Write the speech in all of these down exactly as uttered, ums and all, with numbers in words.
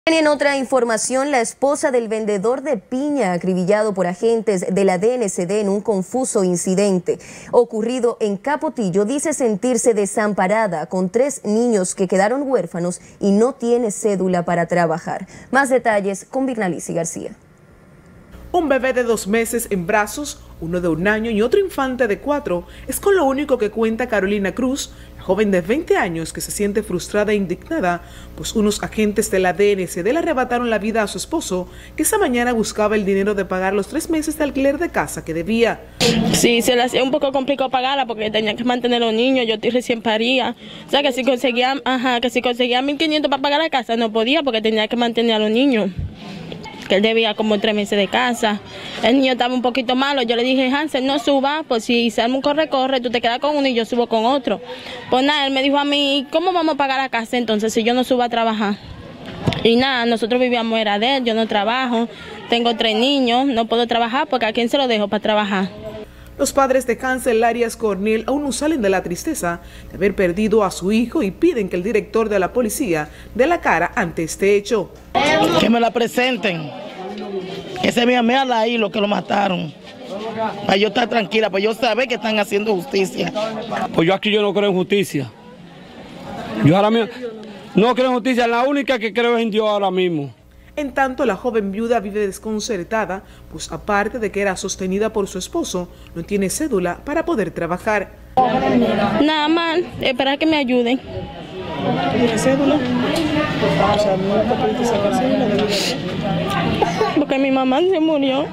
En otra información, la esposa del vendedor de piña acribillado por agentes de la D N C D en un confuso incidente ocurrido en Capotillo dice sentirse desamparada con tres niños que quedaron huérfanos y no tiene cédula para trabajar. Más detalles con Virnalici García. Un bebé de dos meses en brazos, uno de un año y otro infante de cuatro es con lo único que cuenta Carolina Cruz, la joven de veinte años que se siente frustrada e indignada, pues unos agentes de la D N C D le arrebataron la vida a su esposo, que esa mañana buscaba el dinero de pagar los tres meses de alquiler de casa que debía. Sí, se le hacía un poco complicado pagarla porque tenía que mantener a los niños, yo recién paría. O sea, que si conseguía, ajá, que si conseguía mil quinientos para pagar la casa no podía porque tenía que mantener a los niños. Que él debía como tres meses de casa. El niño estaba un poquito malo. Yo le dije, Hansel, no suba, pues si se arma un corre-corre, tú te quedas con uno y yo subo con otro. Pues nada, él me dijo a mí, ¿cómo vamos a pagar la casa entonces si yo no subo a trabajar? Y nada, nosotros vivíamos era de él, yo no trabajo, tengo tres niños, no puedo trabajar porque ¿a quién se lo dejo para trabajar? Los padres de Hansel Arias Cornel aún no salen de la tristeza de haber perdido a su hijo y piden que el director de la policía dé la cara ante este hecho. Que me la presenten, que se me vean ahí lo que lo mataron, para yo estar tranquila, para yo saber que están haciendo justicia. Pues yo aquí yo no creo en justicia. Yo ahora mismo no creo en justicia, la única que creo es en Dios ahora mismo. En tanto, la joven viuda vive desconcertada, pues aparte de que era sostenida por su esposo, no tiene cédula para poder trabajar. Nada más, esperar que me ayuden. ¿Tiene cédula? O sea, ¿nunca pudiste sacar cédula? Porque mi mamá se murió.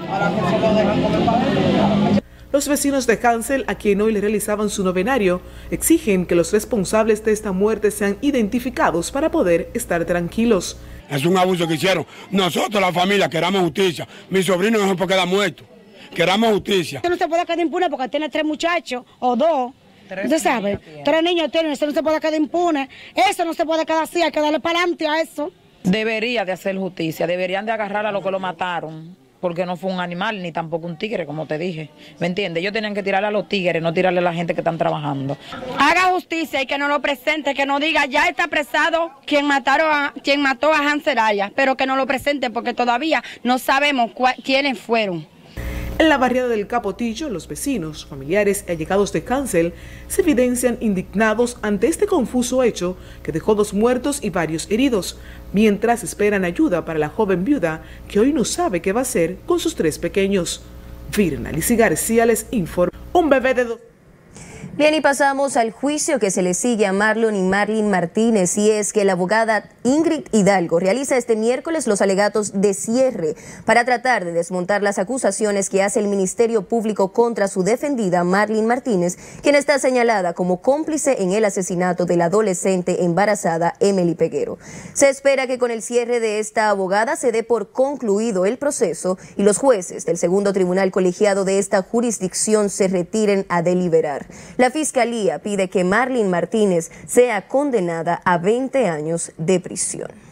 Los vecinos de Hansel, a quien hoy le realizaban su novenario, exigen que los responsables de esta muerte sean identificados para poder estar tranquilos. Es un abuso que hicieron. Nosotros, la familia, queramos justicia. Mi sobrino no se puede quedar muerto. Queramos justicia. Usted no se puede quedar impune porque tiene tres muchachos o dos. Usted sabe, tres niños tienen, eso no se puede quedar impune. Eso no se puede quedar así, hay que darle para adelante a eso. Debería de hacer justicia, deberían de agarrar a los que lo mataron, porque no fue un animal ni tampoco un tigre, como te dije. ¿Me entiendes? Ellos tenían que tirarle a los tigres, no tirarle a la gente que están trabajando. Haga justicia y que no lo presente, que no diga ya está apresado quien mataron a, quien mató a Hansel Arias, pero que no lo presente porque todavía no sabemos quiénes fueron. En la barriada del Capotillo, los vecinos, familiares y allegados de Hansel se evidencian indignados ante este confuso hecho que dejó dos muertos y varios heridos, mientras esperan ayuda para la joven viuda que hoy no sabe qué va a hacer con sus tres pequeños. Virnalici García les informa. Un bebé de dos... Bien, y pasamos al juicio que se le sigue a Marlon y Marlene Martínez, y es que la abogada Ingrid Hidalgo realiza este miércoles los alegatos de cierre para tratar de desmontar las acusaciones que hace el Ministerio Público contra su defendida Marlene Martínez, quien está señalada como cómplice en el asesinato de la adolescente embarazada Emily Peguero. Se espera que con el cierre de esta abogada se dé por concluido el proceso y los jueces del segundo tribunal colegiado de esta jurisdicción se retiren a deliberar. La Fiscalía pide que Marlene Martínez sea condenada a veinte años de prisión.